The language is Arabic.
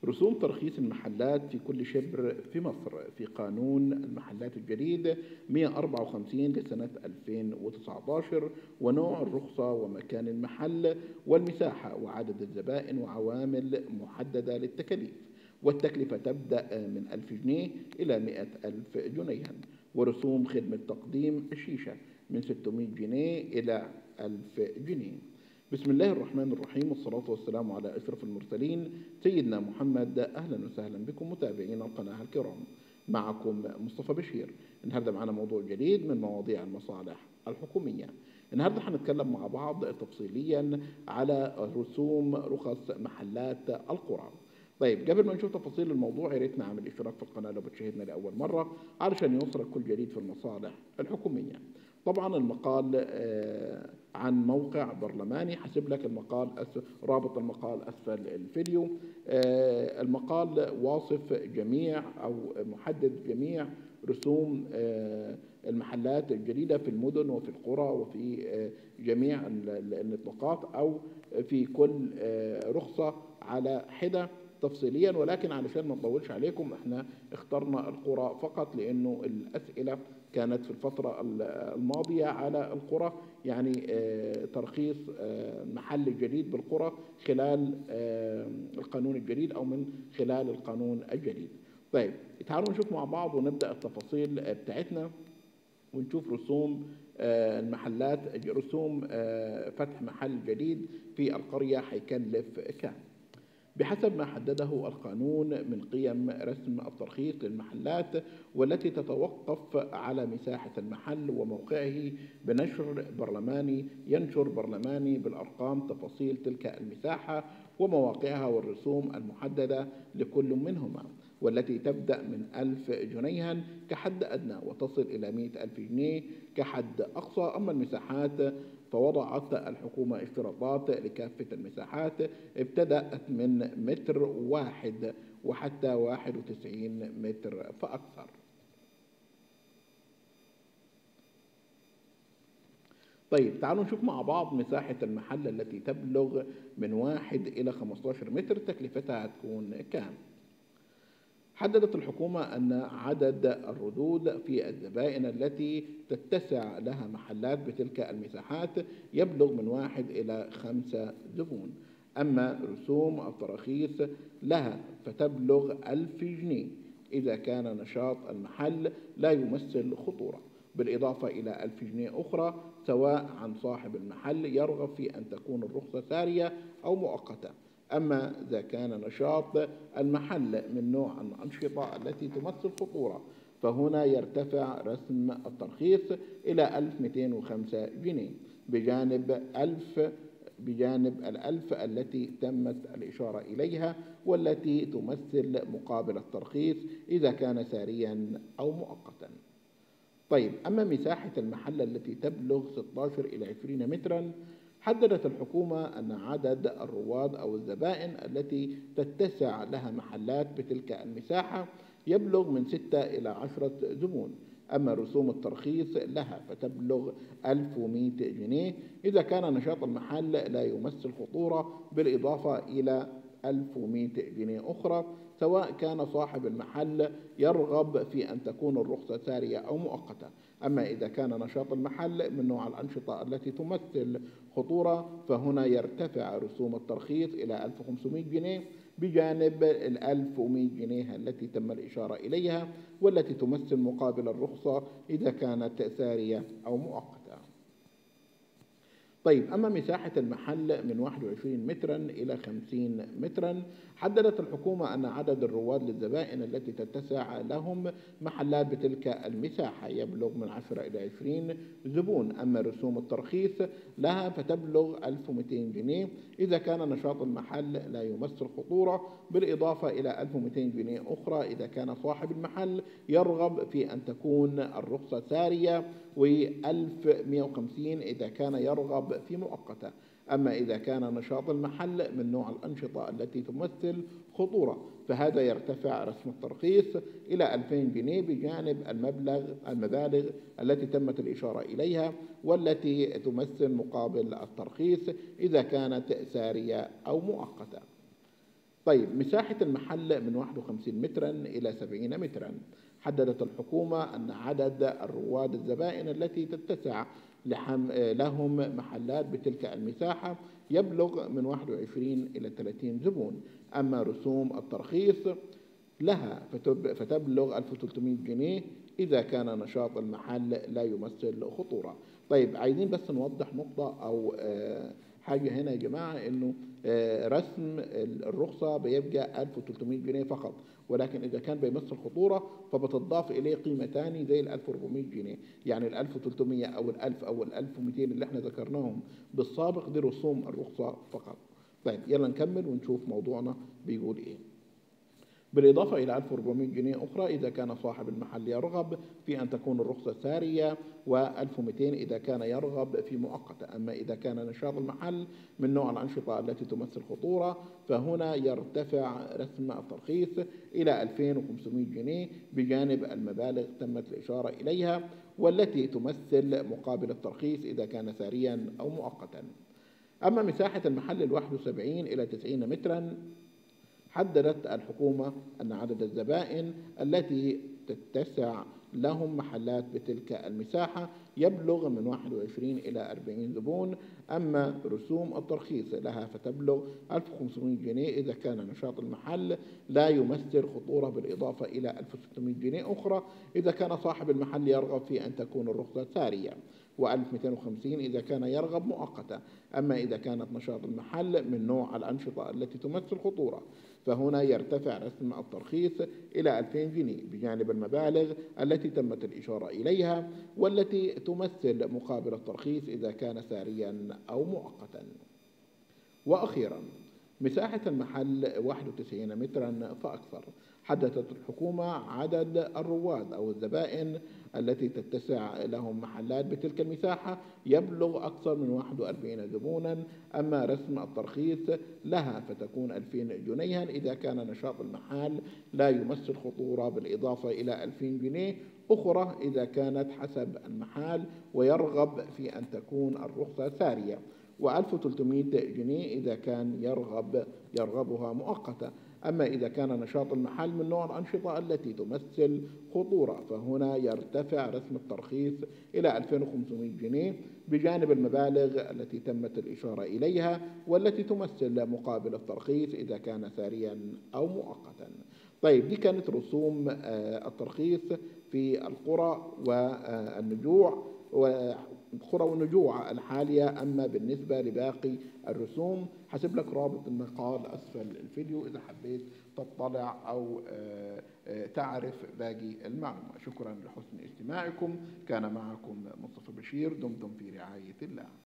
رسوم ترخيص المحلات في كل شبر في مصر في قانون المحلات الجديد 154 لسنة 2019، ونوع الرخصة ومكان المحل والمساحة وعدد الزبائن وعوامل محددة للتكاليف. والتكلفة تبدأ من 1000 جنيه إلى 100,000 جنيها. ورسوم خدمة تقديم الشيشة من 600 جنيه إلى 1000 جنيه. بسم الله الرحمن الرحيم، والصلاة والسلام على أشرف المرسلين سيدنا محمد. أهلا وسهلا بكم متابعين القناة الكرام، معكم مصطفى بشير. النهارده معنا موضوع جديد من مواضيع المصالح الحكومية. النهارده هنتكلم مع بعض تفصيليا على رسوم رخص محلات القرى. طيب، قبل ما نشوف تفاصيل الموضوع يا ريت نعمل اشتراك في القناة لو بتشاهدنا لأول مرة علشان يوصلك كل جديد في المصالح الحكومية. طبعا المقال عن موقع برلماني، حسب لك المقال رابط المقال أسفل الفيديو. المقال واصف جميع أو محدد جميع رسوم المحلات الجديدة في المدن وفي القرى وفي جميع النطاقات، أو في كل رخصة على حدة تفصيليا. ولكن علشان ما نطولش عليكم احنا اخترنا القرى فقط، لأنه الأسئلة كانت في الفترة الماضية على القرى، يعني ترخيص محل جديد بالقرى خلال القانون الجديد أو من خلال القانون الجديد. طيب، تعالوا نشوف مع بعض ونبدأ التفاصيل بتاعتنا ونشوف رسوم المحلات. رسوم فتح محل جديد في القرية هيكلف كام؟ بحسب ما حدده القانون من قيم رسم الترخيص للمحلات، والتي تتوقف على مساحة المحل وموقعه، بنشر برلماني ينشر برلماني بالأرقام تفاصيل تلك المساحة ومواقعها والرسوم المحددة لكل منهما، والتي تبدأ من 1000 جنيها كحد أدنى وتصل إلى 100,000 جنيه كحد أقصى. أما المساحات فوضعت الحكومة اشتراطات لكافة المساحات، ابتدأت من متر واحد وحتى 91 متر فأكثر. طيب، تعالوا نشوف مع بعض مساحة المحل التي تبلغ من 1 إلى 15 متر تكلفتها هتكون كام؟ حددت الحكومة أن عدد الردود في الزبائن التي تتسع لها محلات بتلك المساحات يبلغ من 1 إلى 5 زبون. أما رسوم التراخيص لها فتبلغ 1000 جنيه إذا كان نشاط المحل لا يمثل خطورة، بالإضافة إلى 1000 جنيه أخرى سواء عن صاحب المحل يرغب في أن تكون الرخصة سارية أو مؤقتة. أما إذا كان نشاط المحل من نوع الأنشطة التي تمثل خطورة فهنا يرتفع رسم الترخيص إلى 1205 جنيه بجانب 1000 التي تمت الإشارة إليها، والتي تمثل مقابل الترخيص إذا كان ساريا أو مؤقتا. طيب، أما مساحة المحل التي تبلغ 16 إلى 20 مترا، حددت الحكومة أن عدد الرواد أو الزبائن التي تتسع لها محلات بتلك المساحة يبلغ من 6 إلى 10 زبون. أما رسوم الترخيص لها فتبلغ 1100 جنيه إذا كان نشاط المحل لا يمثل خطورة، بالإضافة إلى 1100 جنيه أخرى سواء كان صاحب المحل يرغب في أن تكون الرخصة سارية أو مؤقتة. أما إذا كان نشاط المحل من نوع الأنشطة التي تمثل خطورة فهنا يرتفع رسوم الترخيص إلى 1500 جنيه بجانب 1100 جنيه التي تم الإشارة إليها، والتي تمثل مقابل الرخصة إذا كانت سارية أو مؤقتة. طيب، أما مساحة المحل من 21 مترا إلى 50 مترا، حددت الحكومة أن عدد الرواد للزبائن التي تتسع لهم محلات بتلك المساحة يبلغ من 10 إلى 20 زبون. أما رسوم الترخيص لها فتبلغ 1200 جنيه إذا كان نشاط المحل لا يمثل خطورة، بالإضافة إلى 1200 جنيه أخرى إذا كان صاحب المحل يرغب في أن تكون الرخصة سارية، و1150 إذا كان يرغب في مؤقتة. أما إذا كان نشاط المحل من نوع الأنشطة التي تمثل خطورة فهذا يرتفع رسم الترخيص إلى 2000 جنيه بجانب المبالغ التي تمت الإشارة إليها، والتي تمثل مقابل الترخيص إذا كانت سارية أو مؤقتة. طيب مساحة المحل من 51 مترا إلى 70 مترا. حددت الحكومة أن عدد الرواد الزبائن التي تتسع لهم محلات بتلك المساحة يبلغ من 21 إلى 30 زبون. أما رسوم الترخيص لها فتبلغ 1300 جنيه إذا كان نشاط المحل لا يمثل خطورة. طيب عايزين بس نوضح نقطة أو حاجة هنا يا جماعة، إنه رسم الرخصة بيبقى 1300 جنيه فقط، ولكن إذا كان بيمثل خطورة فبتضاف إليه قيمة تاني زي ال 1400 جنيه. يعني ال 1300 أو ال 1000 أو ال 1200 اللي احنا ذكرناهم بالسابق دي رسوم الرخصة فقط. طيب يلا نكمل ونشوف موضوعنا بيقول إيه. بالإضافة إلى 1400 جنيه أخرى إذا كان صاحب المحل يرغب في أن تكون الرخصة سارية، و1200 إذا كان يرغب في مؤقتة. أما إذا كان نشاط المحل من نوع الأنشطة التي تمثل خطورة فهنا يرتفع رسم الترخيص إلى 2500 جنيه بجانب المبالغ تمت الإشارة إليها والتي تمثل مقابل الترخيص إذا كان ساريا أو مؤقتا. أما مساحة المحل 71 إلى 90 مترا. حددت الحكومة أن عدد الزبائن التي تتسع لهم محلات بتلك المساحة يبلغ من 21 إلى 40 زبون. أما رسوم الترخيص لها فتبلغ 1500 جنيه إذا كان نشاط المحل لا يمثل خطورة، بالإضافة إلى 1600 جنيه أخرى إذا كان صاحب المحل يرغب في أن تكون الرخصة سارية، و1250 إذا كان يرغب مؤقتا. أما إذا كانت نشاط المحل من نوع الأنشطة التي تمثل خطورة فهنا يرتفع رسم الترخيص إلى 2000 جنيه بجانب المبالغ التي تمت الإشارة إليها والتي تمثل مقابل الترخيص إذا كان ساريا أو مؤقتا. وأخيرا مساحة المحل 91 مترا فأكثر. حددت الحكومة عدد الرواد أو الزبائن التي تتسع لهم محلات بتلك المساحة يبلغ أكثر من 41 زبونا. أما رسم الترخيص لها فتكون 2000 جنيها إذا كان نشاط المحل لا يمثل خطورة، بالإضافة إلى 2000 جنيه أخرى إذا كانت حسب المحل ويرغب في أن تكون الرخصة سارية، و1300 جنيه إذا كان يرغبها مؤقتة. أما إذا كان نشاط المحل من نوع الأنشطة التي تمثل خطورة فهنا يرتفع رسم الترخيص إلى 2500 جنيه بجانب المبالغ التي تمت الإشارة إليها والتي تمثل مقابل الترخيص إذا كان ساريا أو مؤقتا. طيب دي كانت رسوم الترخيص في القرى والنجوع القرى والنجوع الحالية. أما بالنسبة لباقي الرسوم حسب لك رابط المقال أسفل الفيديو إذا حبيت تطلع أو تعرف باقي المعلومة. شكرا لحسن استماعكم. كان معكم مصطفى بشير. دمتم في رعاية الله.